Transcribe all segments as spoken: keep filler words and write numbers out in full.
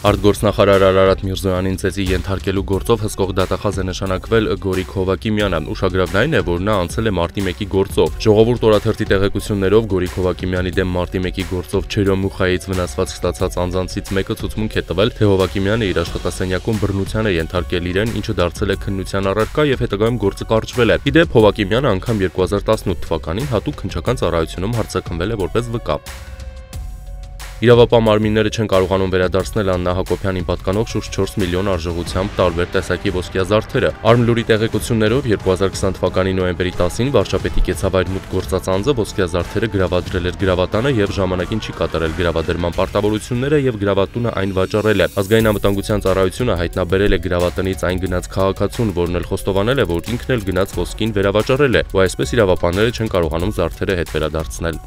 Արտգործնախարար Արարատ Միրզոյանին ծեծի ենթարկելու գործով հսկող դատախազ է նշանակվել Գորիկ Հովակիմյանը։ Ուշագրավն այն է, որ նա անցել է մարտի մեկի գործով։ Ժողովուրդ օրաթերթի տեղեկություններով Գորիկ Հովակիմյանի դեմ մարտի մեկի գործով Չերոմուխայից վնասված ստացած անձանցից մեկը ցուցմունք է տվել, թե Հովակիմյանը իր աշխատասենյակում բռնության է ենթարկել իրեն, ինչը դարձել է քննության առարկա եւ հետագայում գործը կարճվել է։ Ի դեպ, Հովակիմյանը անգամ երկու հազար տասնութ թվականին հատուկ քննչական ծառայությունում հարձակվել է որպես վկա։ Իրավապահ մարմինները չեն կարողանում վերադարձնել Աննա Հակոբյանին պատկանող շուրջ չորս միլիոն արժողությամբ տարբեր տեսակի ոսկյա զարդերը։ Արմլուրի տեղեկություններով երկու հազար քսան թվականի նոյեմբերի տասին վարչապետի կեցավայր մուտք գործած անձը ոսկյա զարդերը գրավադրել էր գրավատանը եւ ժամանակին չի կատարել գրավադրման պարտավորությունները եւ գրավատունը այն վաճառել է։ Ազգային անվտանգության ծառայությունը հայտնաբերել է գրավատնից այն գնաց քաղաքացուն, որն էլ խոստովանել է, որ ինքն էլ գնաց ոսկին վերավաճառել է, ու այսպես իրավապահները չեն կարողանում զարդերը հետ վերադարձնել։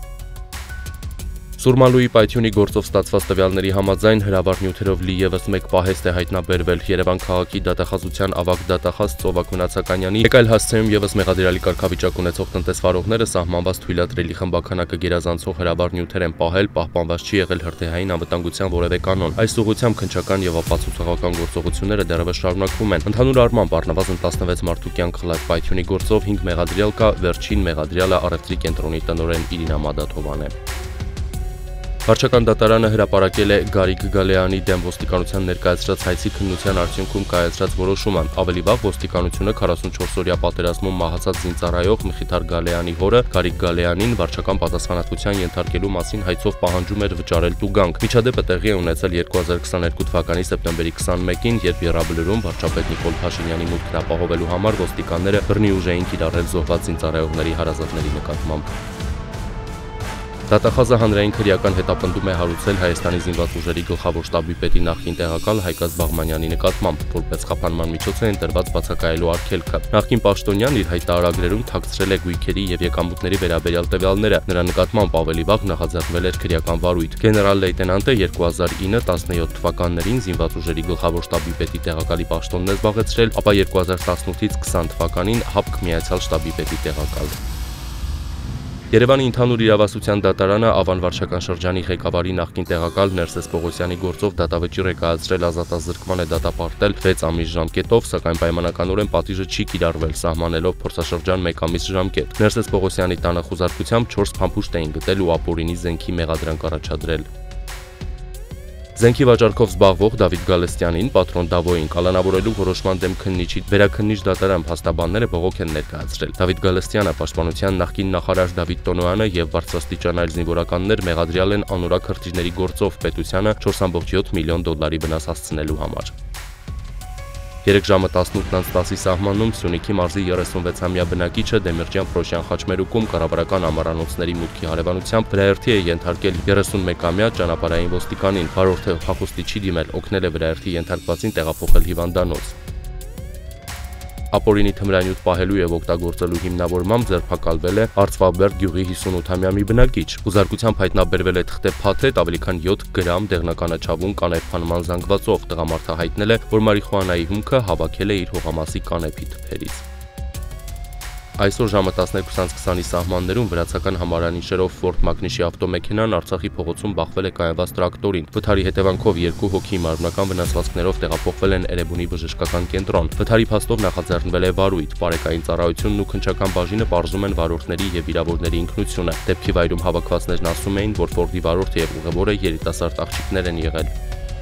Սուրմալուի պայթյունի գործով ստացված տվյալների համաձայն հրավառ նյութերով լի ևս մեկ պահեստ է հայտնաբերվել Երևան քաղաքի դատախազության ավագ դատախազ Ծովակ Մնացականյանի, մեկ այլ հասցեում ևս մեղադրյալի կարգավիճակ ունեցող տնտեսվարողները սահմանված թույլատրելի խմբականակը գերազանցող հրավառ նյութեր են պահել, պահպանված չի եղել հրթիռային անվտանգության որևէ կանոն։ Այս ուղղությամբ քննչական եւ ապացուցողական գործողությունները դեռևս շարունակվում են։ Ընդհանուր առմամբ առնվազն տասնվեց մարդու կյանք խլած պայթյունի գործով հինգ մեղադրյալ կա, վերջին մեղադրյալը առևտրի կենտրոնի տնօրեն Իրինա Մադաթովան է։ Վարչական դատարանը հրապարակել է Գարիկ Գալեյանի դեմ ոստիկանության ներկայացրած հայցի քննության արդյունքում կայացրած որոշումը։ Ավելի վաղ ոստիկանությունը քառասունչորս օրյա պատերազմում մահացած զինծառայող Մխիթար Գալեյանի հորը Գարիկ Գալեյանին վարչական պատասխանատվության ենթարկելու մասին հայցով պահանջում էր վճարել տուգանք։ Միջադեպը տեղի է ունեցել երկու հազար քսաներկու թվականի սեպտեմբերի քսանմեկին, երբ Եռաբլուրում վարչապետ Նիկոլ Փաշինյանի մուտքն ապահովելու համար ոստիկանները բռնի ուժ էին կիրառել զոհված զինծառայողների հարազատների նկատմամբ։ Դատախազը հանրային քրեական հետապնդում է հարուցել Հայաստանի զինված ուժերի գլխավոր շտաբի պետի նախկին տեղակալ Հայկազ Բաղմանյանի նկատմամբ, որպես խափանման միջոց է ընտրված բացակայելու արգելքը։ Նախկին պաշտոնյան իր հայտարարագրերում թաքցրել է գույքերի եւ եկամուտների վերաբերյալ տվյալները։ Նրա նկատմամբ ավելի վաղ նախաձեռնվել էր քրեական վարույթ։ Գեներալ լեյտենանտը երկու հազար ինը տասնյոթ թվականներին զինված ուժերի գլխավոր շտաբի պետի տեղակալի պաշտոնն է զբաղեցրել, ապա երկու հազար տասնութից քսան թվականին ՀԱՊԿ միացյալ շտաբի պետի տեղակալ։ Երևանի ընդհանուր իրավասության դատարանը Ավան վարչական շրջանի ղեկավարի նախկին տեղակալ Ներսես Պողոսյանի գործով դատավճիռ է կայացրել ազատազրկման է դատապարտել վեց ամիս ժամկետով, սակայն պայմանականորեն պատիժը չի կիրառվել, սահմանելով փորձաշրջան մեկ ամիս ժամկետ։ Ներսես Պողոսյանի տանը խուզարկությամբ չորս փամփուշտ էին գտել ու ապօրինի զենքի մեղադրանք առաջադրել։ Զենքի վաճառքով զբաղվող Դավիթ Գալստյանին պատրոն Դավոյին կալանավորելու որոշման դեմ քննիչի վերաքննիչ դատարան փաստաբանները բողոք են ներկայացրել։ Դավիթ Գալստյանը, պաշտպանության նախկին նախարար Դավիթ Տոնոյանը եւ բարձրաստիճան այլ զինվորականներ մեղադրյալ են անորակ հրթիռների գործով պետությանը չորս կόμma յոթ միլիոն դոլարի վնաս հասցնելու համար։ երեք ժամը տասնութ տասի սահմանում Սյունիքի մարզի երեսունվեցամյա բնակիչը Դեմիրճյան Պրոշյան խաչմերուկում կառավարական ամառանոցների մուտքի հարևանությամբ վրաերթի է ենթարկել երեսունմեկամյա ճանապարհային ոստիկանին։ Վարորդը փախուստի չի դիմել, օգնել է վրաերթի ենթարկվածին տեղափոխել հիվանդանոց։ Ապօրինի թմրանյութ պահելու եւ օգտագործելու հիմնավորմամբ ձերբակալվել է Արծվաբերդ գյուղի հիսունութամյա մի բնակիչ։ Ուզարկությամբ հայտնաբերվել է թղթե փաթեթ ավելի քան յոթ գրամ դեղնականաչավուն կանեփանման զանգվածով։ Տղամարդը հայտնել է, որ մարիխուանայի հումքը հավաքել է իր հողամասի կանեփի թփերից։ Այսօր ժամը տասներկուսից քսանի սահմաններում վրացական համարանիշերով Ֆորդ Մագնիշի ավտոմեքենան Արցախի փողոցում բախվել է կայացված տրակտորին։ Վթարի հետևանքով երկու հոգի մարմնական վնասվածքներով տեղափոխվել են Էրեբունի բժշկական կենտրոն։ Վթարի փաստով նախաձեռնվել է վարույթ։ Բարեկային ծառայությունն ու քննչական բաժինը պարզում են վարորդների եւ վիրավորների ինքնությունը։ Դեպքի վայրում հավաքվածներն ասում էին, որ Ֆորդի վարորդը եւ ուղևորը երիտասարդ աղջիկներ են եղել։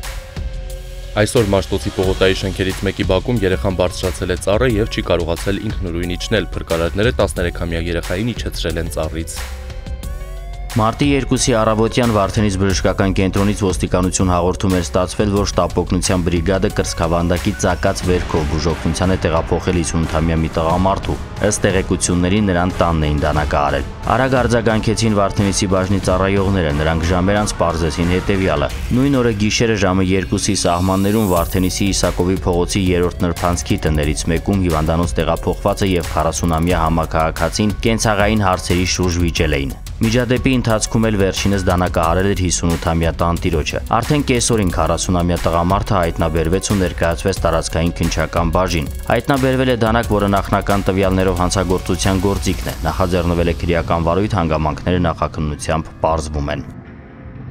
Այսօր Մաշտոցի պողոտայի շենքերից մեկի բակում երեխան բարձրացել է ծառը եւ չի կարողացել ինքնուրույն իջնել։ Փրկարարները տասներեքամյա երեխային իջեցրել են ծառից։ Մարտի երկուսի առավոտյան Վարդենից բժշկական կենտրոնից ոստիկանություն հաղորդում էր ստացվել, որ շտապօգնության բրիգադը կրծքավանդակի ծակած վերքով բուժօգնության է տեղափոխել հիսունութամյա մի տղամարդու։ Ըստ տեղեկությունների նրան տանն էին դանակահարել։ Արագ արձագանքեցին Վարդենիցի բաժնի ծառայողները, նրանք ժամեր անց պարզեցին հետևյալը։ Նույն օրը գիշերը ժամը երկուսի սահմաններում Վարդենիսի Իսակովի փողոցի երրորդ նրբանցքի տներից մեկում հիվանդանոց տեղափոխվածը եւ քառասունամյա համակարգացին կենցաղային հարցերի շուրջ վիճել էին։ Միջադեպի ընթացքում էլ վերջինս դանակահարել էր հիսունութամյա տանտիրոջը։ Արդեն կեսօրին քառասունամյա տղամարդը հայտնաբերվեց ու ներկայացվեց տարածքային քննչական բաժին։ Հայտնաբերվել է դանակ, որը նախնական տվյալներով հանցագործության գործիքն է։ Նախաձեռնվել է քրեական վարույթ, հանգամանքները նախաքննությամբ պարզվում են։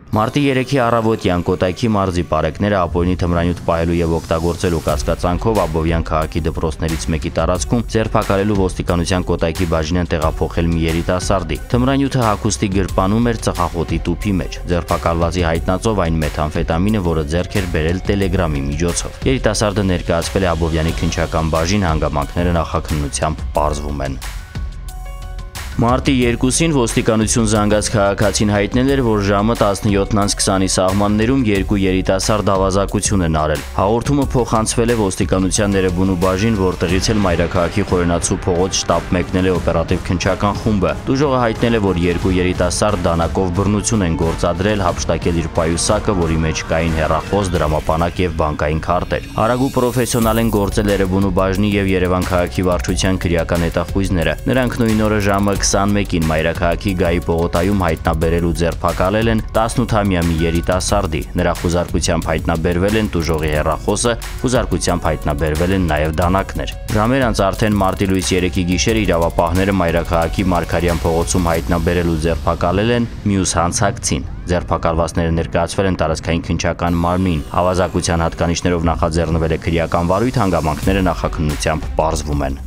Մարտի երեքի առավոտյան Կոտայքի մարզի պարեկները ապօրինի թմրանյութ պահելու եւ օգտագործելու կասկածանքով Աբովյան քաղաքի դպրոցներից մեկի տարածքում ձերբակալելու ոստիկանության Կոտայքի բաժին են տեղափոխել մի երիտասարդի։ Թմրանյութը հագուստի գրպանում էր ծխախոտի տուփի մեջ։ Ձերբակալվածի հայտնածով այն մեթամֆետամինը, որը ձեռք էր բերել Տելեգրամի միջոցով։ Երիտասարդը ներկայացվել է Աբովյանի քննչական բաժին, հանգամանքները նախաքննությամբ պարզվում են։ Մարտի երկուսին ոստիկանություն զանգած քաղաքացին հայտնել էր, որ ժամը տասնյոթն անց քսանի սահմաններում երկու երիտասարդ ավազակություն են արել։ Հաղորդումը փոխանցվել է ոստիկանության ներեբունու բաժին, որտեղից էլ Մայրաքաղաքի Խորենացու փողոց շտաբ մեկնել է օպերատիվ քննչական խումբը։ Դուժողը հայտնել է, որ երկու երիտասարդ դանակով բռնություն են գործադրել, հափշտակել իր պայուսակը, որի մեջ կային հեռախոս, դրամապանակ եւ բանկային քարտեր։ Արագ ու պրոֆեսիոնալ են գործել Երևանու բաժնի եւ Երևան քաղաքի վարչության քրեական հետախույզները։ Նրանք նույն օրը ժամը քսանմեկին Մայրաքաղաքի Գայի պողոտայում հայտնաբերել ու ձերբակալել են տասնութամյա մի երիտասարդի։ Նրա խուզարկությամբ հայտնաբերվել են տուժողի հեռախոսը, խուզարկությամբ հայտնաբերվել են նաև դանակներ։ Ժամեր անց արդեն մարտի լույս երեքի գիշերը իրավապահները Մայրաքաղաքի Մարգարյան փողոցում հայտնաբերել ու ձերբակալել են մյուս հանցակցին։ Ձերբակալվածները ներկայացվել են տարածքային քննչական մարմնին։ Ավազակության հատկանիշներով նախաձեռնվել է քրեական վարույթ, հանգամանքները նախաքննությամբ պարզվում են։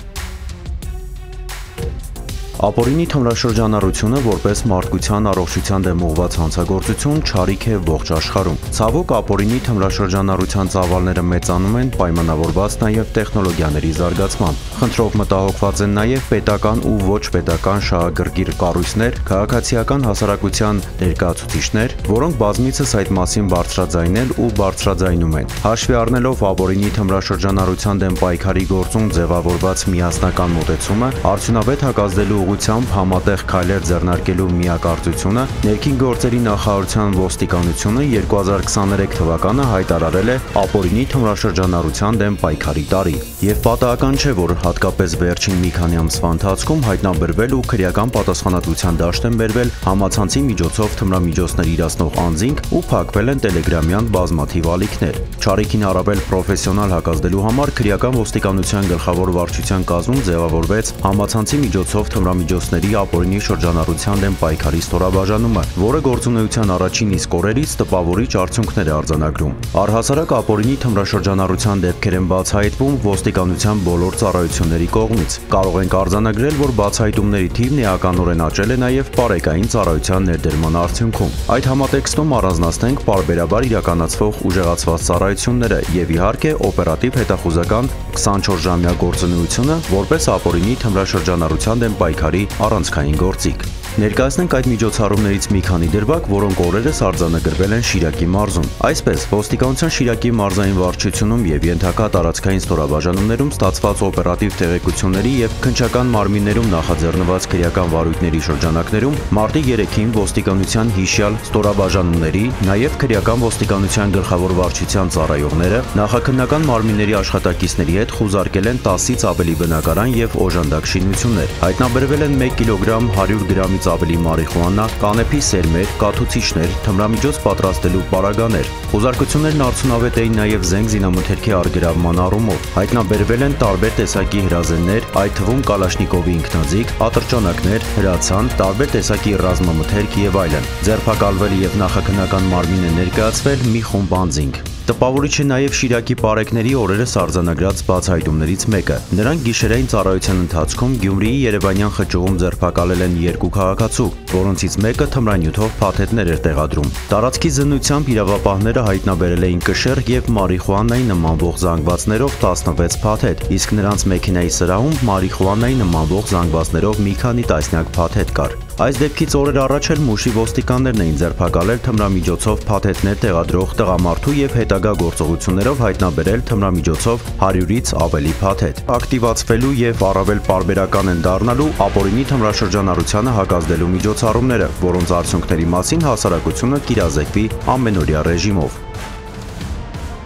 Ապօրինի թմրաշրջանառությունը որպես մարդկության առողջության դեմ ուղղված հանցագործություն չարիք է ողջ աշխարհում։ Ցավոք, ապօրինի թմրաշրջանառության ծավալները մեծանում են, պայմանավորված նաև տեխնոլոգիաների զարգացմամբ։ Խնդրով մտահոգված են նաև պետական ու ոչ պետական շահագրգիռ կառույցներ, քաղաքացիական հասարակության ներկայացուցիչներ, որոնք բազմիցս այդ մասին բարձրաձայնել ու բարձրաձայնում են։ Հաշվի առնելով ապօրինի թմրաշրջանառության դեմ պայքարի գործում ձևավորված միասնական մոտեցումը, արդյունավետ հակազդելու ուղղությամբ համատեղ քայլեր ձեռնարկելու միակարծությունը, ներքին գործերի նախարարության ոստիկանությունը երկու հազար քսաներեք թվականը հայտարարել է ապօրինի թմրաշրջանառության դեմ պայքարի տարի։ Եվ պատահական չէ, որ հատկապես վերջին մի քանի ամսվա ընթացքում հայտնաբերվել ու քրեական պատասխանատվության դաշտ են բերվել համացանցի միջոցով թմրամիջոցներ իրացնող անձինք ու փակվել են տելեգրամյան բազմաթիվ ալիքներ։ Չարիքին առավել պրոֆեսիոնալ հակազդելու համար քրեական ոստիկանության գլխավոր վարչության կազմում ձևավորվեց համացանցի միջոցով թմրամիջոցների ապօրինի շրջանառության դեմ պայքարի ստորաբաժանումը, որը գործունեության առաջին իսկ օրերից տպավորիչ արդյունքներ է արձանագրում։ Առհասարակ ապօրինի թմրաշրջանառության դեպքեր են բացահայտվում ոստիկանության բոլոր ծառայությունների կողմից։ Կարող ենք արձանագրել, որ բացահայտումների թիվն էականորեն աճել է նաև պարեկային ծառայության ներդրման արդյունքում։ Այդ համատեքստում առանձնացնենք պարբերաբար իրականացվող ուժեղացված ծառայությունները եւ իհարկե օպերատիվ հետախուզական քսանչորս ժամյա գործունեությունը որպես ապօրինի թմրաշրջանառության դեմ պայքարի առանցքային գործիք։ Ներկայացնենք այդ միջոցառումներից մի քանի դրվագ, որոնք օրերս արձանագրվել են Շիրակի մարզում։ Այսպես, ոստիկանության Շիրակի մարզային վարչությունում եւ ենթակա տարածքային ստորաբաժանումներում ստացված օպերատիվ տեղեկությունների եւ քննչական մարմիններում նախաձեռնված քրեական վարույթների շրջանակներում մարտի երեքին ոստիկանության հիշյալ ստորաբաժանումների, նաեւ քրեական ոստիկանության գլխավոր վարչության ծառայողները նախաքննական մարմինների աշխատակիցների հետ խուզարկել են տասից ավելի բնակարան եւ օժանդակ շինություններ։ Հայտնաբերվել են մեկ կիլոգրամ հարյուր գրամից ավելի մարիխուանա, կանեփի սերմեր, կաթուցիչներ, թմրամիջոց պատրաստելու պարագաներ։ Խուզարկություններն արդյունավետ էին նաև զենք զինամթերքի առգրավման առումով։ Հայտնաբերվել են տարբեր տեսակի հրազեններ, այդ թվում Կալաշնիկովի ինքնաձիգ, ատրճանակներ, հրացան, տարբեր տեսակի ռազմամթերք եւ այլն։ Ձերբակալվել եւ նախաքննական մարմին է ներկայացվել մի խումբ անձինք։ Տպավորիչ է նաև Շիրակի պարեկների օրերս արձանագրած բացահայտումներից մեկը։ Նրանք գիշերային ծառայության ընթացքում Գյումրիի Երևանյան խճուղում ձերբակալել են երկու քաղաքացու, որոնցից մեկը թմրանյութով փաթեթներ էր տեղադրում։ Տարածքի զննությամբ իրավապահները հայտնաբերել էին կշեռ եւ մարիխուանայի նմանվող զանգվածներով տասնվեց փաթեթ, իսկ նրանց մեքենայի սրահում մարիխուանայի նմանվող զանգվածներով մի քանի տասնյակ փաթեթ կար։ Այս դեպքից օրեր առաջ էլ Մուշի ոստիկաններն էին ձերբակալել թմրամիջոցով փաթեթներ տեղադրող տղամարդու եւ հետագա գործողություններով հայտնաբերել թմրամիջոցով հարյուրից ավելի փաթեթ։ Ակտիվացվելու եւ առավել պարբերական են դառնալու ապօրինի թմրաշրջանառությանը հակազդելու միջոցառումները, որոնց արդյունքների մասին հասարակությունը կիրազեկվի ամենօրյա ռեժիմով։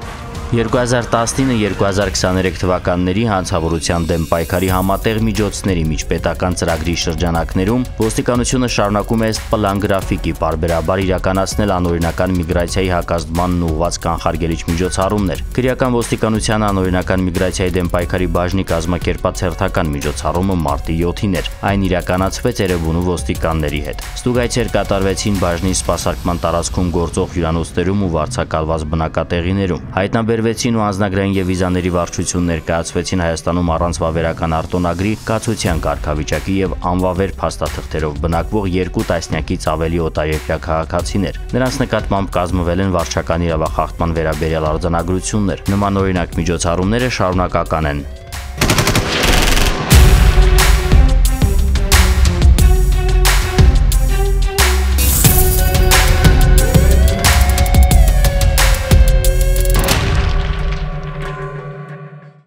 երկու հազար տասնինը երկու հազար քսաներեք թվականների հանցավորության դեմ պայքարի համատեղ միջոցների միջպետական ծրագրի շրջանակներում ոստիկանությունը շարունակում է ըստ պլան գրաֆիկի պարբերաբար իրականացնել անօրինական միգրացիայի հակազդմանն ուղղված կանխարգելիչ միջոցառումներ։ Քրեական ոստիկանության անօրինական միգրացիայի դեմ պայքարի բաժնի կազմակերպած հերթական միջոցառումը մարտի յոթին էր։ Այն իրականացվեց Էրեբունու ոստիկանների հետ։ Ստուգայցեր կատարվեցին բաժնի սպասարկման տարածքում գործող հյուրանոցներում ու վարձակալված բնակատեղիներում։ Հայտնաբերվեցին ու անձնագրային եւ վիզաների վարչություն ներկայացվեցին Հայաստանում առանց վավերական արտոնագրի, կացության կարգավիճակի եւ անվավեր փաստաթղթերով բնակվող երկու տասնյակից ավելի օտարերկրյա քաղաքացիներ։ Նրանց նկատմամբ կազմվել են վարչական իրավախախտման վերաբերյալ արձանագրություններ։ Նմանօրինակ միջոցառումները շարունակական են։